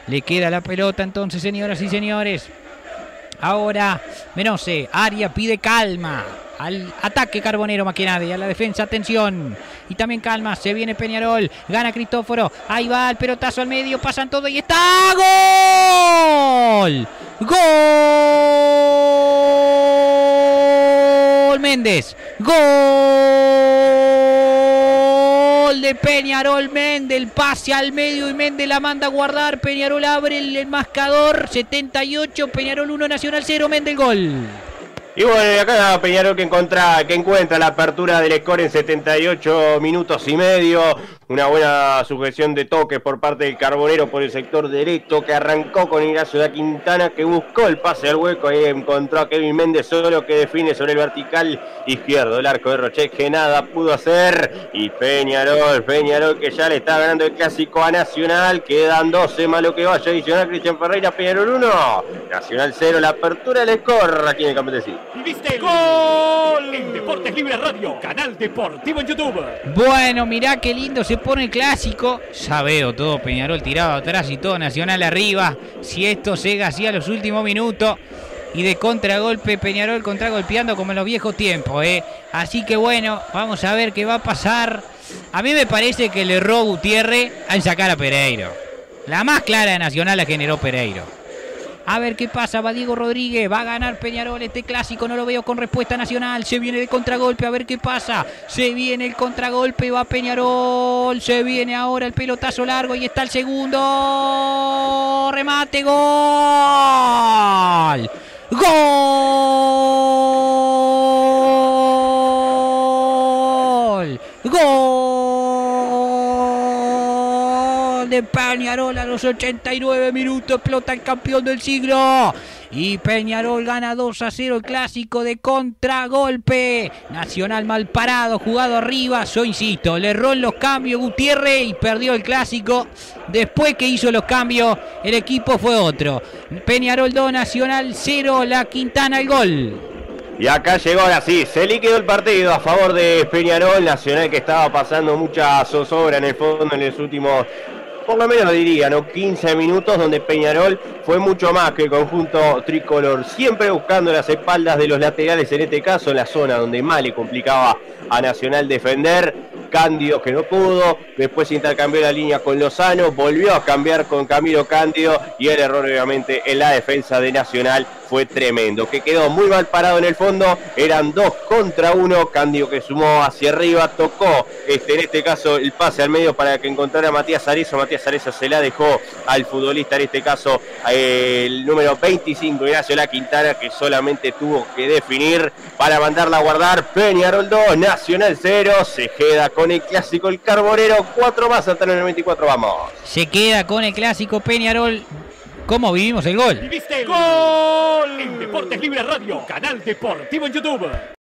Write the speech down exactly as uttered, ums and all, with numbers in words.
Le queda la pelota entonces, señoras y señores. Ahora, Menose, Aria pide calma. Al ataque Carbonero más que nadie, a la defensa, atención. Y también calma, se viene Peñarol. Gana Cristóforo, ahí va el pelotazo al medio, pasan todo y está. ¡Gol! ¡Gol! Méndez. ¡Gol de Peñarol! Méndez, el pase al medio y Méndez la manda a guardar. Peñarol abre el, el mascador, setenta y ocho, Peñarol uno, Nacional cero, Méndez el gol. Y bueno, acá Peñarol que encuentra, que encuentra la apertura del score en setenta y ocho minutos y medio. Una buena sujeción de toques por parte del Carbonero por el sector derecho, que arrancó con Ignacio da Quintana, que buscó el pase al hueco. Ahí encontró a Kevin Méndez solo, que define sobre el vertical izquierdo el arco de Rochet, que nada pudo hacer. Y Peñarol, Peñarol que ya le está ganando el clásico a Nacional. Quedan doce más lo que vaya a adicionar Cristian Ferreira. Peñarol uno, Nacional cero. La apertura del score aquí en el Campeón de Sí. ¿Y viste el gol? En Deportes Libre Radio, canal deportivo en YouTube. Bueno, mirá qué lindo se pone el clásico. Ya veo todo Peñarol tirado atrás y todo Nacional arriba. Si esto llega así a los últimos minutos. Y de contragolpe, Peñarol contragolpeando como en los viejos tiempos, ¿eh? Así que bueno, vamos a ver qué va a pasar. A mí me parece que le erró Gutiérrez al sacar a Pereiro. La más clara de Nacional la generó Pereiro. A ver qué pasa, va Diego Rodríguez, va a ganar Peñarol este clásico, no lo veo con respuesta Nacional, se viene de contragolpe, a ver qué pasa, se viene el contragolpe, va Peñarol, se viene ahora el pelotazo largo y está el segundo, remate, gol, gol, gol de Peñarol a los ochenta y nueve minutos, explota el campeón del siglo y Peñarol gana dos a cero el clásico de contragolpe. Nacional mal parado, jugado arriba, yo insisto, le erró en los cambios Gutiérrez y perdió el clásico. Después que hizo los cambios, el equipo fue otro. Peñarol dos, Nacional cero, la Quintana el gol. Y acá llegó ahora sí, se liquidó el partido a favor de Peñarol. Nacional que estaba pasando mucha zozobra en el fondo en los últimos, por lo menos diría, ¿no? quince minutos, donde Peñarol fue mucho más que el conjunto tricolor, siempre buscando las espaldas de los laterales, en este caso en la zona donde más le complicaba a Nacional defender. Cándido que no pudo, después intercambió la línea con Lozano, volvió a cambiar con Camilo Cándido y el error obviamente en la defensa de Nacional fue tremendo, que quedó muy mal parado en el fondo, eran dos contra uno, Cándido que sumó hacia arriba, tocó este, en este caso el pase al medio para que encontrara a Matías Arezzo, Matías Arezzo se la dejó al futbolista, en este caso eh, el número veinticinco, Ignacio La Quintana, que solamente tuvo que definir para mandarla a guardar. Peñarol dos, Nacional cero, se queda con el clásico el Carbonero, cuatro más hasta el veinticuatro, vamos. Se queda con el clásico Peñarol. ¿Cómo vivimos el gol? ¿Y viste el gol? En Deportes Libre Radio, canal deportivo en YouTube.